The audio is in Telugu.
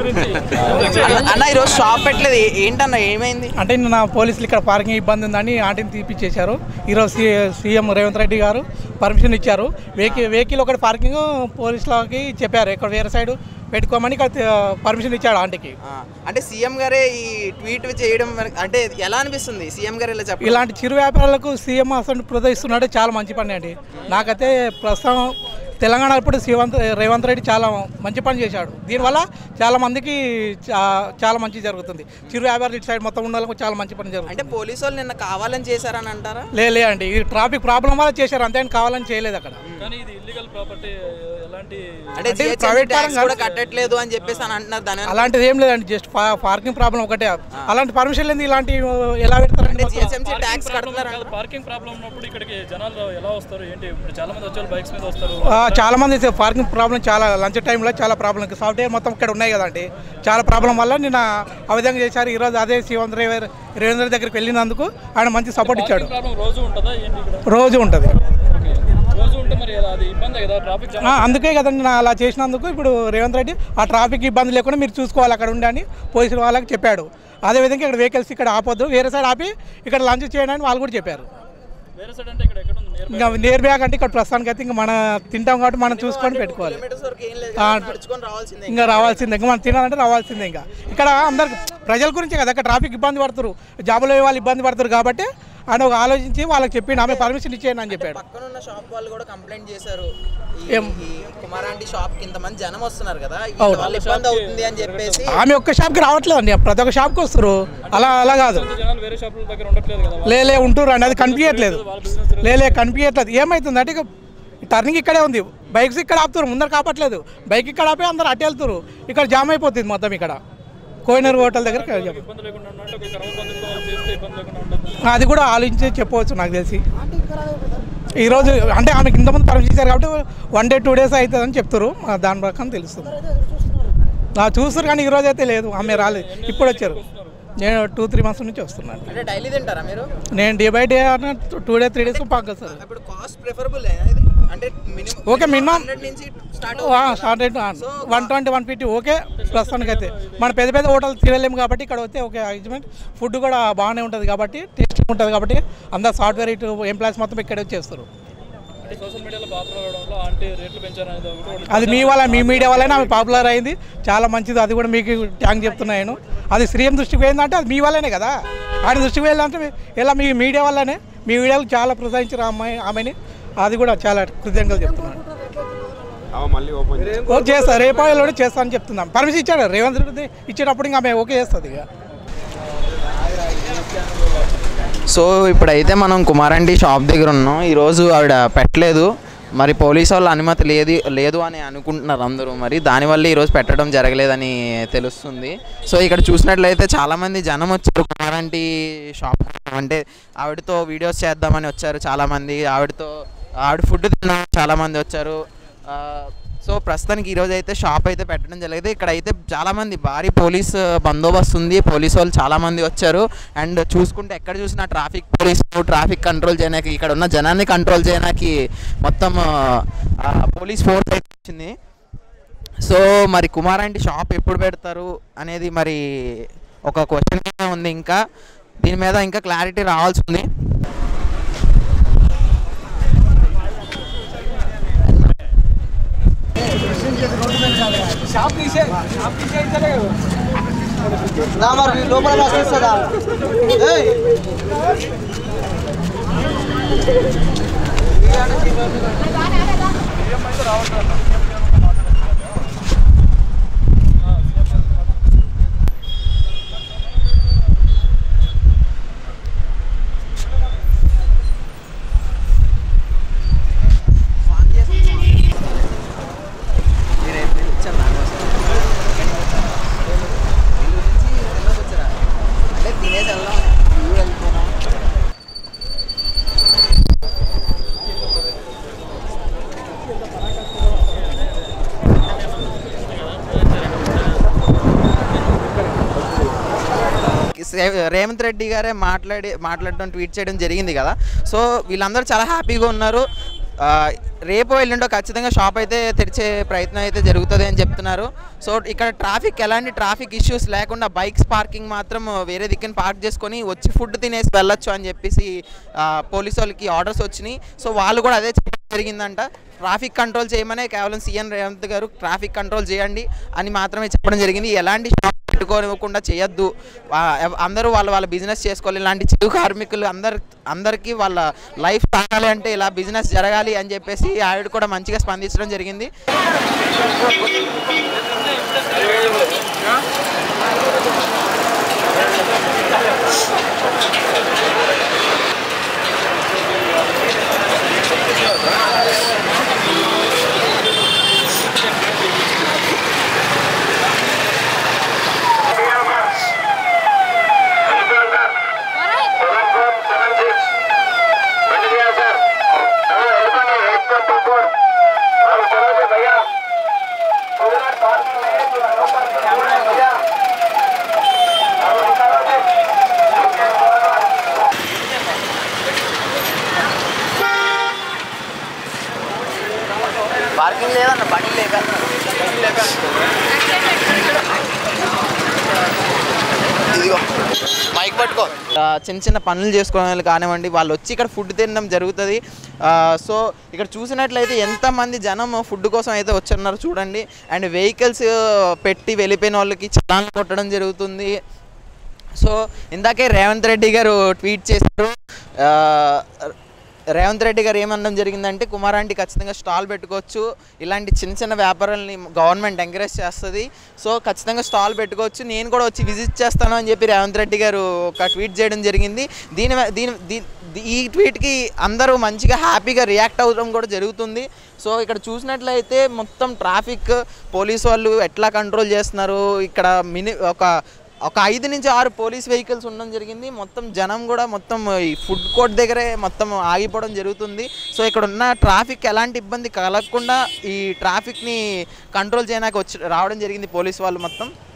అన్న ఈరోజు షాప్ పెట్టలేదు ఏంటన్న ఏమైంది అంటే నిన్న పోలీసులు ఇక్కడ పార్కింగ్ ఇబ్బంది ఉందని ఆంటీని తీపిచ్చేశారు. ఈరోజు సీఎం రేవంత్ రెడ్డి గారు పర్మిషన్ ఇచ్చారు. వెహికల్ ఒకటి పార్కింగ్ పోలీసులకి చెప్పారు ఇక్కడ వేరే సైడ్ పెట్టుకోమని ఇక్కడ పర్మిషన్ ఇచ్చాడు ఆంటీకి. అంటే సీఎం గారే ఈ ట్వీట్ చేయడం అంటే ఎలా అనిపిస్తుంది సీఎం గారు ఇలా చెప్పారు? ఇలాంటి చిరు వ్యాపారాలకు సీఎం అసలు ప్రోత్సహిస్తున్నాడు, చాలా మంచి పని అండి. నాకైతే ప్రస్తుతం తెలంగాణ ఇప్పుడు రేవంత్ రెడ్డి చాలా మంచి పని చేశాడు. దీనివల్ల చాలా మందికి చాలా మంచి జరుగుతుంది. చిరు వ్యాపారులు ఇటు సైడ్ మొత్తం ఉన్న వాళ్ళకు చాలా మంచి పని జరుగుతుంది. అంటే పోలీసు వాళ్ళు నిన్న కావాలని చేశారని అంటారా? లే అండి, ఈ ట్రాఫిక్ ప్రాబ్లం వల్ల చేశారు అంతే, కావాలని చేయలేదు అక్కడ. అంటే ప్రైవేట్ ట్యాక్స్ కూడా కట్టట్లేదు అని చెప్పేసి అని అంటున్నారు. దాని అలాంటిది ఏం లేదండి, జస్ట్ పార్కింగ్ ప్రాబ్లం ఒకటే. అలాంటి పర్మిషన్ లేదు, ఇలాంటి ఎలా పెడతారంటే జిహెచ్ఎంసీ ట్యాక్స్ కడుతున్నారు. పార్కింగ్ ప్రాబ్లం ఉన్నప్పుడు ఇక్కడికి జనాలు ఎలా వస్తారు ఏంటి? ఇప్పుడు చాలా మంది వచ్చే బైక్స్ మీద వస్తారు. చాలా మంది పార్కింగ్ ప్రాబ్లం చాలా లంచ్ టైంలో చాలా ప్రాబ్లం. సాఫ్ట్వేర్ మొత్తం ఇక్కడ ఉన్నాయి కదండి, చాలా ప్రాబ్లం వల్ల నిన్న ఆ విధంగా చేశారు. ఈరోజు అదే రేవంత్ రెడ్డి దగ్గరికి వెళ్ళినందుకు ఆయన మంచి సపోర్ట్ ఇచ్చాడు. రోజు ఉంటుంది. అందుకే కదండి నా అలా చేసినందుకు ఇప్పుడు రేవంత్ రెడ్డి ఆ ట్రాఫిక్ ఇబ్బంది లేకుండా మీరు చూసుకోవాలి అక్కడ ఉండి పోలీసుల వాళ్ళకి చెప్పాడు. అదేవిధంగా ఇక్కడ వెహికల్స్ ఇక్కడ ఆపొద్దు, వేరే సైడ్ ఆపి ఇక్కడ లంచ్ చేయడానికి వాళ్ళు కూడా చెప్పారు. ఇంకా నియర్ బ్యాక్ అంటే ఇక్కడ ప్రస్తుతానికి అయితే ఇంకా మనం తింటాం కాబట్టి మనం చూసుకొని పెట్టుకోవాలి. ఇంకా రావాల్సిందే, ఇంకా మనం తినాలంటే రావాల్సిందే. ఇంకా ఇక్కడ అందరికి ప్రజల గురించే కదా, అక్కడ ట్రాఫిక్ ఇబ్బంది పడుతున్నారు, జాబులో వాళ్ళు ఇబ్బంది పడుతున్నారు కాబట్టి ఆయన ఒక ఆలోచించి వాళ్ళకి చెప్పిండు, ఆమె పర్మిషన్ ఇచ్చేయండి అని చెప్పాడు. పక్కనున్న షాప్ వాళ్ళు కూడా కంప్లైంట్ చేశారు, కుమారాంటి షాప్ కి ఇంతమంది జనం వస్తున్నారు కదా, ఇబ్బంది అవుతుంది అని చెప్పేసి. ఆమె ఒక్క షాప్ కి రావట్లేదండి, ప్రతి ఒక్క షాప్ కి వస్తారు. అలా కాదు, లే ఉంటున్నారు అండి, అది కనిపించట్లేదు. కనిపించట్లేదు. ఏమవుతుంది అంటే టర్నింగ్ ఇక్కడే ఉంది, బైక్స్ ఇక్కడ ఆపుతారు, ముందర కాపట్లేదు. బైక్ ఇక్కడ ఆపి అందరు అటు వెళ్తారు, ఇక్కడ జామ్ అయిపోతుంది మొత్తం. ఇక్కడ కోయినర్ హోటల్ దగ్గర అది కూడా ఆలోచించి చెప్పవచ్చు నాకు తెలిసి. ఈరోజు అంటే ఆమెకి ఇంతమంది పర్మిషన్ ఇచ్చారు కాబట్టి 1 day 2 days అవుతుందని చెప్తారు, దాని ప్రకారం తెలుస్తుంది. చూస్తారు కానీ ఈరోజు అయితే లేదు, ఆమె రాలేదు, ఇప్పుడు వచ్చారు. నేను 2-3 months నుంచి వస్తున్నాను. నేను day by day 2 days 3 days పక్క సార్. Okay, minimum start rate 120-150 okay ప్రస్తుతానికి అయితే. మన పెద్ద హోటల్ తినలేము కాబట్టి ఇక్కడ వస్తే ఓకే అరేంజ్మెంట్, ఫుడ్ కూడా బాగానే ఉంటుంది కాబట్టి టేస్టీ ఉంటుంది కాబట్టి అందరు సాఫ్ట్వేర్ ఎంప్లాయీస్ మొత్తం ఇక్కడే చేస్తారు. అది మీ మీడియా వల్లనే ఆమె పాపులర్ అయింది, చాలా మంచిది. అది కూడా మీకు థ్యాంక్ చెప్తున్నాను. అది సీఎం దృష్టికి పోయిందంటే అది మీ వల్లనే కదా, ఆయన దృష్టికి వెళ్ళాలంటే ఇలా మీ మీడియా వల్లనే. మీ మీడియాకు చాలా ప్రోత్సహించారు ఆమెని, అది కూడా చాలా కృతజ్ఞతలు చెప్తున్నాను. చేస్తా, రేపు కూడా చేస్తా అని చెప్తున్నాం. పర్మిషన్ ఇచ్చాడు రేవంత్ రెడ్డి, ఇచ్చేటప్పుడు ఇంకా ఆమె ఓకే చేస్తుంది ఇక. సో ఇప్పుడైతే మనం కుమారాంటి షాప్ దగ్గర ఉన్నాం. ఈరోజు ఆవిడ పెట్టలేదు, మరి పోలీసు వాళ్ళ అనుమతి లేదు అని అనుకుంటున్నారు అందరూ. మరి దానివల్ల ఈరోజు పెట్టడం జరగలేదని తెలుస్తుంది. సో ఇక్కడ చూసినట్లయితే చాలామంది జనం వచ్చారు కుమారాంటి షాప్, అంటే ఆవిడతో వీడియోస్ చేద్దామని వచ్చారు చాలామంది, ఆవిడ ఫుడ్ తిన్నాం చాలామంది వచ్చారు. సో ప్రస్తుతానికి ఈరోజు అయితే షాప్ అయితే పెట్టడం జరిగింది. ఇక్కడ అయితే చాలామంది భారీ పోలీస్ బందోబస్తు ఉంది, పోలీసు వాళ్ళు చాలామంది వచ్చారు. అండ్ చూసుకుంటే ఎక్కడ చూసినా ట్రాఫిక్ కంట్రోల్ చేయడానికి, ఇక్కడ ఉన్న జనాన్ని కంట్రోల్ చేయడానికి మొత్తం పోలీస్ ఫోర్స్ అయితే వచ్చింది. సో మరి కుమారాంటి షాప్ ఎప్పుడు పెడతారు అనేది మరి ఒక క్వశ్చన్ ఉంది, ఇంకా దీని మీద ఇంకా క్లారిటీ రావాల్సి ఉంది. రేవంత్ రెడ్డి గారే మాట్లాడడం ట్వీట్ చేయడం జరిగింది కదా. సో వీళ్ళందరూ చాలా హ్యాపీగా ఉన్నారు. రేపు ఎల్లుండో ఖచ్చితంగా షాప్ అయితే తెరిచే ప్రయత్నం అయితే జరుగుతుంది అని చెప్తున్నారు. సో ఇక్కడ ఎలాంటి ట్రాఫిక్ ఇష్యూస్ లేకుండా బైక్స్ పార్కింగ్ మాత్రం వేరే దిక్కుని పార్క్ చేసుకొని వచ్చి ఫుడ్ తినేసి వెళ్ళొచ్చు అని చెప్పేసి పోలీసు వాళ్ళకి ఆర్డర్స్ వచ్చినాయి. సో వాళ్ళు కూడా అదే చెప్పడం జరిగిందంట. ట్రాఫిక్ కంట్రోల్ చేయమనే కేవలం సీఎం రేవంత్ గారు ట్రాఫిక్ కంట్రోల్ చేయండి అని మాత్రమే చెప్పడం జరిగింది. ఎలాంటి షాప్ పెట్టుకోనివ్వకుండా చేయొద్దు, అందరూ వాళ్ళ బిజినెస్ చేసుకోవాలి. ఇలాంటి చిరు కార్మికులు అందరికీ వాళ్ళ లైఫ్ సాగాలి అంటే ఇలా బిజినెస్ జరగాలి అని చెప్పేసి ఆవిడ కూడా మంచిగా స్పందించడం జరిగింది. పార్కింగ్ లేదన్న, బండి ఇదిగో మైక్ పట్టుకో. చిన్న పనులు చేసుకోవడానికి కానివ్వండి, వాళ్ళు వచ్చి ఇక్కడ ఫుడ్ తినడం జరుగుతుంది. సో ఇక్కడ చూసినట్లయితే ఎంతమంది జనం ఫుడ్ కోసం అయితే వచ్చున్నారు చూడండి. అండ్ వెహికల్స్ పెట్టి వెళ్ళిపోయిన వాళ్ళకి చలాన్లు కొట్టడం జరుగుతుంది. సో ఇందాకే రేవంత్ రెడ్డి గారు ట్వీట్ చేశారు. రేవంత్ రెడ్డి గారు ఏమనడం జరిగిందంటే కుమారాంటి ఖచ్చితంగా స్టాల్ పెట్టుకోవచ్చు, ఇలాంటి చిన్న చిన్న గవర్నమెంట్ ఎంకరేజ్ చేస్తుంది, సో ఖచ్చితంగా స్టాల్ పెట్టుకోవచ్చు, నేను కూడా వచ్చి విజిట్ చేస్తాను అని చెప్పి రేవంత్ రెడ్డి గారు ఒక ట్వీట్ చేయడం జరిగింది. ఈ ట్వీట్కి అందరూ మంచిగా హ్యాపీగా రియాక్ట్ అవ్వడం కూడా జరుగుతుంది. సో ఇక్కడ చూసినట్లయితే మొత్తం ట్రాఫిక్ పోలీసు వాళ్ళు ఎట్లా కంట్రోల్ చేస్తున్నారు. ఇక్కడ ఒక 5 నుంచి 6 పోలీస్ వెహికల్స్ ఉండడం జరిగింది. మొత్తం జనం కూడా మొత్తం ఈ ఫుడ్ కోర్ట్ దగ్గరే మొత్తం ఆగిపోవడం జరుగుతుంది. సో ఇక్కడ ఉన్న ట్రాఫిక్ ఎలాంటి ఇబ్బంది కలగకుండా ఈ ట్రాఫిక్ని కంట్రోల్ చేయడానికి రావడం జరిగింది పోలీసు వాళ్ళు మొత్తం.